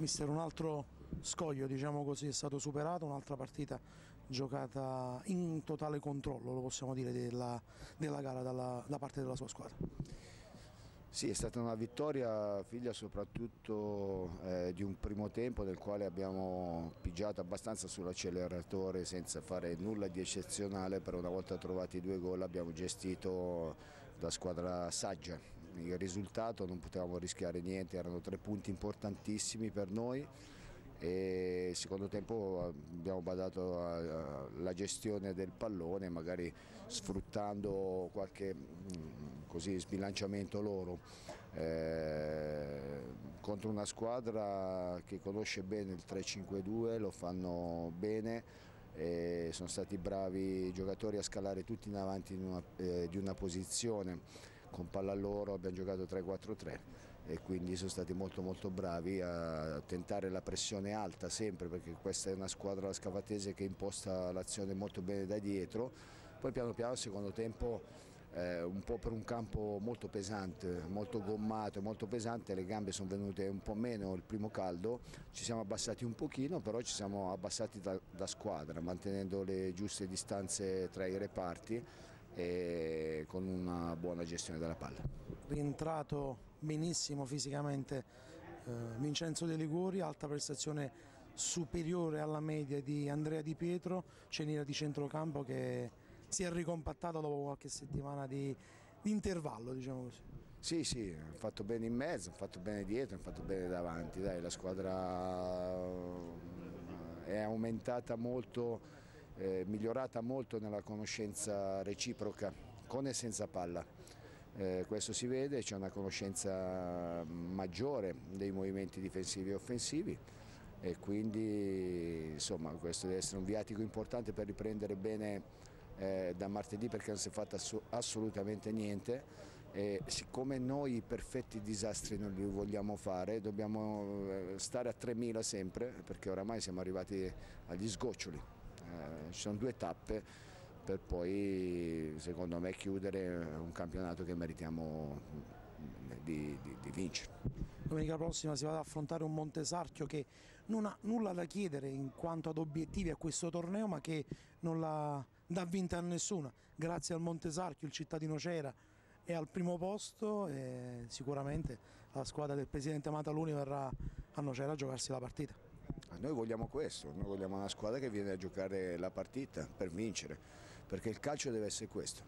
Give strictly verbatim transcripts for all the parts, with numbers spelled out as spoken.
Mister, un altro scoglio, diciamo così, è stato superato, un'altra partita giocata in totale controllo, lo possiamo dire, della, della gara dalla, da parte della sua squadra. Sì, è stata una vittoria figlia soprattutto eh, di un primo tempo nel quale abbiamo pigiato abbastanza sull'acceleratore senza fare nulla di eccezionale. Per una volta trovati due gol abbiamo gestito da squadra saggia. Il risultato non potevamo rischiare niente, erano tre punti importantissimi per noi. E il secondo tempo abbiamo badato alla gestione del pallone, magari sfruttando qualche così, sbilanciamento loro eh, contro una squadra che conosce bene il tre cinque due, lo fanno bene e sono stati bravi i giocatori a scalare tutti in avanti in una, eh, di una posizione. Con palla a loro abbiamo giocato tre quattro tre e quindi sono stati molto molto bravi a tentare la pressione alta sempre, perché questa è una squadra scavatese che imposta l'azione molto bene da dietro. Poi piano piano al secondo tempo eh, un po' per un campo molto pesante, molto gommato, molto pesante, le gambe sono venute un po' meno il primo caldo, ci siamo abbassati un pochino, però ci siamo abbassati da, da squadra, mantenendo le giuste distanze tra i reparti e con una buona gestione della palla. Rientrato benissimo fisicamente eh, Vincenzo De Liguori, alta prestazione superiore alla media di Andrea Di Pietro, Ceniera di centrocampo che si è ricompattato dopo qualche settimana di, di intervallo, diciamo così. Sì, sì, ha fatto bene in mezzo, ha fatto bene dietro, ha fatto bene davanti. Dai, la squadra è aumentata molto, Eh, migliorata molto nella conoscenza reciproca con e senza palla, eh, questo si vede, c'è una conoscenza maggiore dei movimenti difensivi e offensivi e quindi insomma questo deve essere un viatico importante per riprendere bene eh, da martedì, perché non si è fatto ass assolutamente niente e siccome noi i perfetti disastri non li vogliamo fare, dobbiamo stare a tremila sempre, perché oramai siamo arrivati agli sgoccioli. Eh, ci sono due tappe per poi, secondo me, chiudere un campionato che meritiamo di, di, di vincere. Domenica prossima si va ad affrontare un Montesarchio che non ha nulla da chiedere in quanto ad obiettivi a questo torneo, ma che non la dà vinta a nessuna. Grazie al Montesarchio il cittadino Cera è al primo posto e sicuramente la squadra del presidente Mataluni verrà a Nocera a giocarsi la partita. Noi vogliamo questo, noi vogliamo una squadra che viene a giocare la partita per vincere, perché il calcio deve essere questo.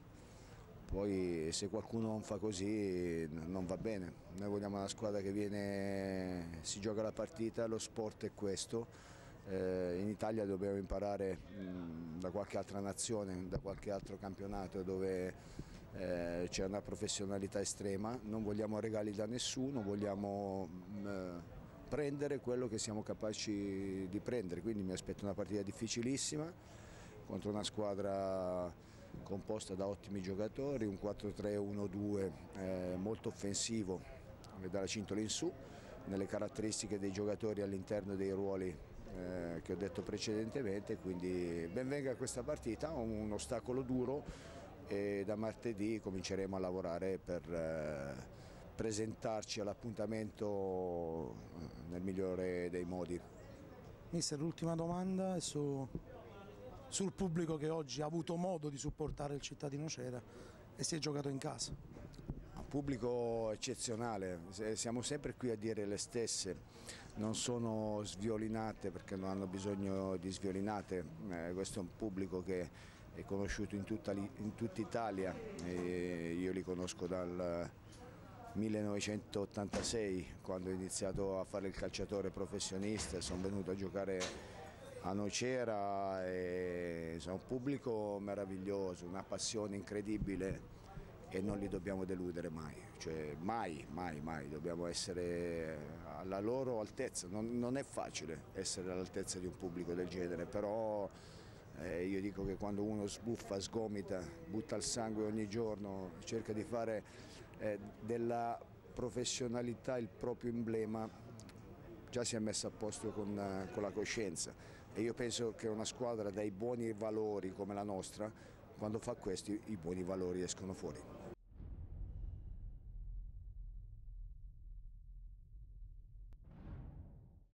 Poi se qualcuno non fa così non va bene. Noi vogliamo una squadra che viene, si gioca la partita, lo sport è questo. Eh, in Italia dobbiamo imparare mh, da qualche altra nazione, da qualche altro campionato dove eh, c'è una professionalità estrema. Non vogliamo regali da nessuno, vogliamo mh, prendere quello che siamo capaci di prendere, quindi mi aspetto una partita difficilissima contro una squadra composta da ottimi giocatori, un quattro tre uno due eh, molto offensivo dalla cintola in su, nelle caratteristiche dei giocatori all'interno dei ruoli eh, che ho detto precedentemente, quindi benvenga questa partita, un ostacolo duro e da martedì cominceremo a lavorare per eh, presentarci all'appuntamento nel migliore dei modi. Mister, l'ultima domanda è su, sul pubblico che oggi ha avuto modo di supportare il cittadino Cera e si è giocato in casa. Un pubblico eccezionale, siamo sempre qui a dire le stesse, non sono sviolinate perché non hanno bisogno di sviolinate, eh, questo è un pubblico che è conosciuto in tutta, in tutta Italia e io li conosco dal millenovecentottantasei, quando ho iniziato a fare il calciatore professionista, sono venuto a giocare a Nocera e sono un pubblico meraviglioso, una passione incredibile e non li dobbiamo deludere mai, cioè mai, mai, mai, dobbiamo essere alla loro altezza. Non, non è facile essere all'altezza di un pubblico del genere, però eh, io dico che quando uno sbuffa, sgomita, butta il sangue ogni giorno, cerca di fare eh, della professionalità il proprio emblema, già si è messa a posto con, con la coscienza e io penso che una squadra dai buoni valori come la nostra, quando fa questo i buoni valori escono fuori.